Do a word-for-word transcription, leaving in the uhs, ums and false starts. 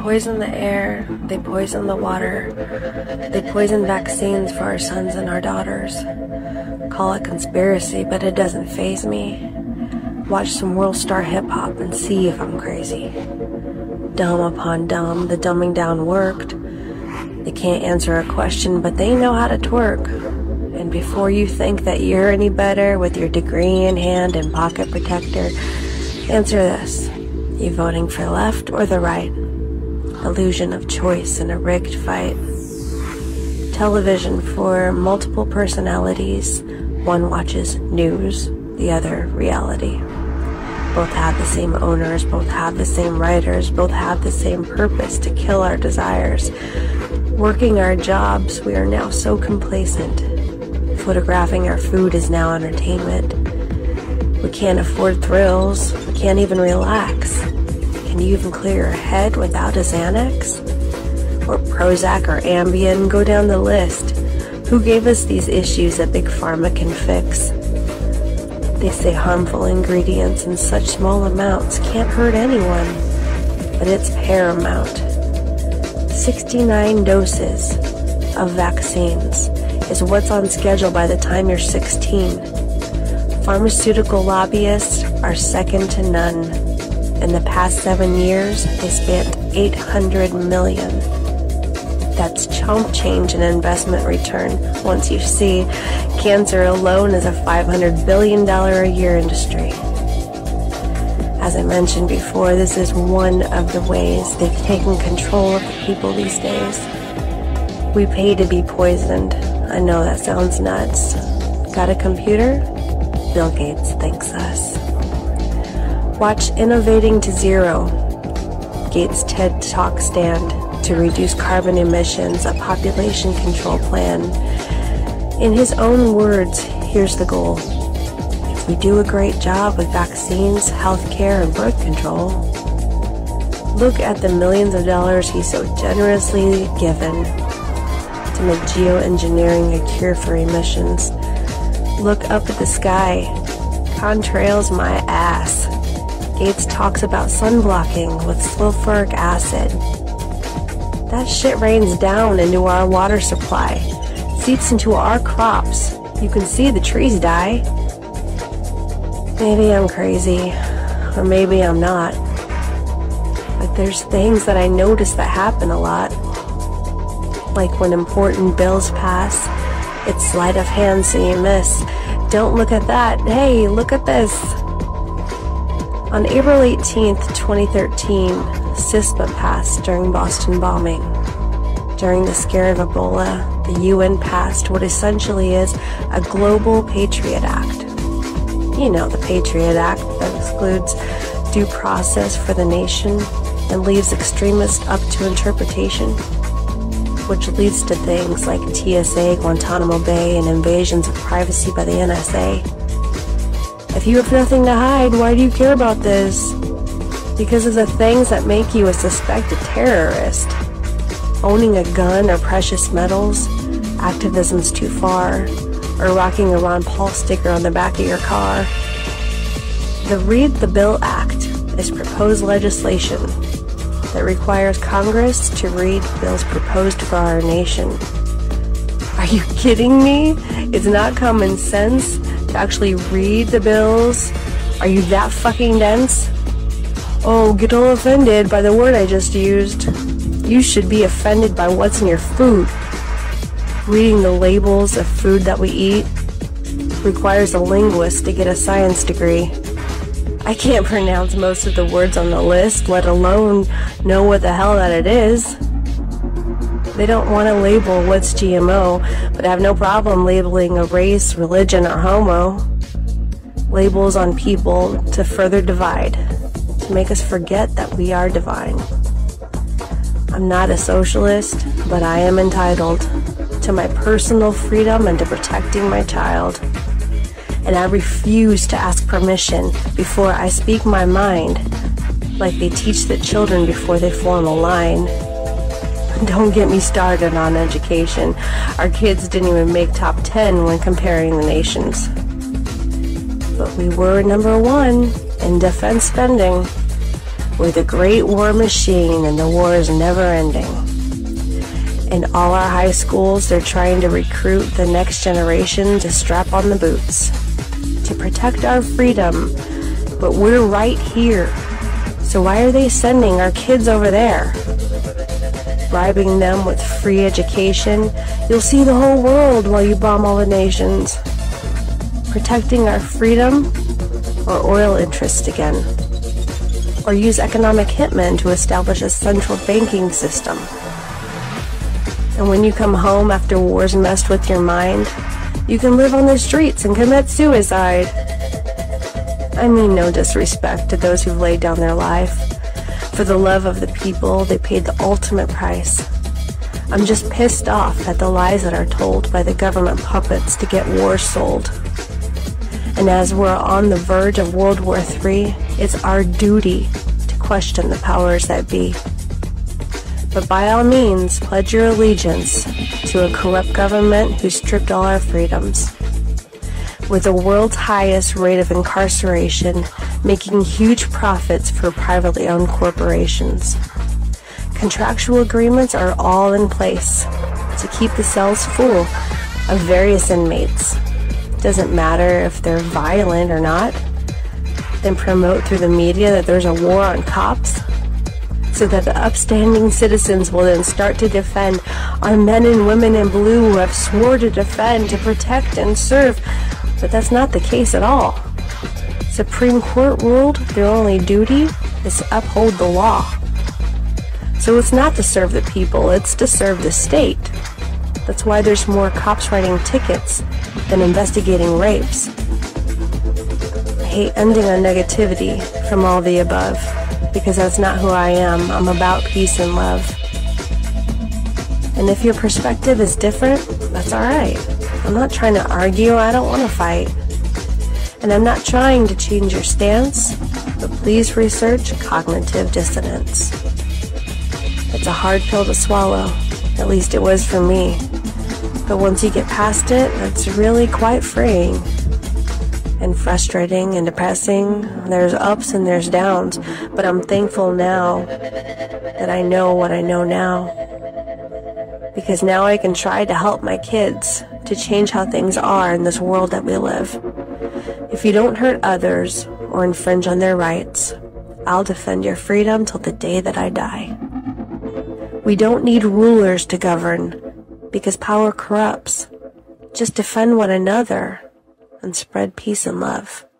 poison the air, they poison the water, they poison vaccines for our sons and our daughters. Call it conspiracy, but it doesn't faze me. Watch some world star hip-hop and see if I'm crazy. Dumb upon dumb, the dumbing down worked. They can't answer a question, but they know how to twerk. And before you think that you're any better with your degree in hand and pocket protector, answer this. You voting for left or the right? Illusion of choice in a rigged fight. Television for multiple personalities. One watches news, the other reality. Both have the same owners, both have the same writers, both have the same purpose to kill our desires. Working our jobs, we are now so complacent. Photographing our food is now entertainment. We can't afford thrills, we can't even relax. Can you even clear your head without a Xanax? Or Prozac or Ambien, go down the list. Who gave us these issues that Big Pharma can fix? They say harmful ingredients in such small amounts can't hurt anyone, but it's paramount. sixty-nine doses of vaccines is what's on schedule by the time you're sixteen. Pharmaceutical lobbyists are second to none. In the past seven years, they spent eight hundred million dollars. That's chump change in investment return. Once you see, cancer alone is a five hundred billion dollars a year industry. As I mentioned before, this is one of the ways they've taken control of the people these days. We pay to be poisoned. I know that sounds nuts. Got a computer? Bill Gates thanks us. Watch Innovating to Zero, Gates' TED Talk stand to reduce carbon emissions, a population control plan. In his own words, here's the goal. If we do a great job with vaccines, healthcare, and birth control, look at the millions of dollars he's so generously given to make geoengineering a cure for emissions. Look up at the sky. Contrails my ass. Gates talks about sunblocking with sulfuric acid. That shit rains down into our water supply, seeps into our crops. You can see the trees die. Maybe I'm crazy, or maybe I'm not. But there's things that I notice that happen a lot. Like when important bills pass, it's sleight of hand so you miss. Don't look at that. Hey, look at this. On April eighteenth, twenty thirteen, CISPA passed during Boston bombing. During the scare of Ebola, the U N passed what essentially is a Global Patriot Act. You know, the Patriot Act that excludes due process for the nation and leaves extremists up to interpretation, which leads to things like T S A, Guantanamo Bay, and invasions of privacy by the N S A. If you have nothing to hide, why do you care about this? Because of the things that make you a suspected terrorist. Owning a gun or precious metals, activism's too far, or rocking a Ron Paul sticker on the back of your car. The Read the Bill Act is proposed legislation that requires Congress to read bills proposed for our nation. Are you kidding me? It's not common sense to actually read the bills. Are you that fucking dense? Oh, get all offended by the word I just used. You should be offended by what's in your food. Reading the labels of food that we eat requires a linguist to get a science degree. I can't pronounce most of the words on the list, let alone know what the hell that it is. They don't want to label what's G M O, but have no problem labeling a race, religion, or homo. Labels on people to further divide, to make us forget that we are divine. I'm not a socialist, but I am entitled to my personal freedom and to protecting my child. And I refuse to ask permission before I speak my mind, like they teach the children before they form a line. Don't get me started on education. Our kids didn't even make top ten when comparing the nations. But we were number one in defense spending. We're the great war machine, and the war is never ending. In all our high schools, they're trying to recruit the next generation to strap on the boots, to protect our freedom, but we're right here. So why are they sending our kids over there? Bribing them with free education, you'll see the whole world while you bomb all the nations. Protecting our freedom, or oil interest again? Or use economic hitmen to establish a central banking system? And when you come home after wars messed with your mind, you can live on the streets and commit suicide. I mean no disrespect to those who've laid down their life. For the love of the people, they paid the ultimate price. I'm just pissed off at the lies that are told by the government puppets to get wars sold. And as we're on the verge of World War Three, it's our duty to question the powers that be. But by all means, pledge your allegiance to a corrupt government who stripped all our freedoms. With the world's highest rate of incarceration, making huge profits for privately owned corporations. Contractual agreements are all in place to keep the cells full of various inmates. Doesn't matter if they're violent or not. Then promote through the media that there's a war on cops, so that the upstanding citizens will then start to defend our men and women in blue who have swore to defend, to protect, and serve. But that's not the case at all. Supreme Court ruled their only duty is to uphold the law. So it's not to serve the people, it's to serve the state. That's why there's more cops writing tickets than investigating rapes. I hate ending on negativity from all the above, because that's not who I am. I'm about peace and love. And if your perspective is different, that's alright. I'm not trying to argue, I don't want to fight. And I'm not trying to change your stance, but please research cognitive dissonance. It's a hard pill to swallow, at least it was for me. But once you get past it, it's really quite freeing. And frustrating and depressing. There's ups and there's downs, but I'm thankful now that I know what I know now. Because now I can try to help my kids to change how things are in this world that we live. If you don't hurt others or infringe on their rights, I'll defend your freedom till the day that I die. We don't need rulers to govern, because power corrupts. Just defend one another and spread peace and love.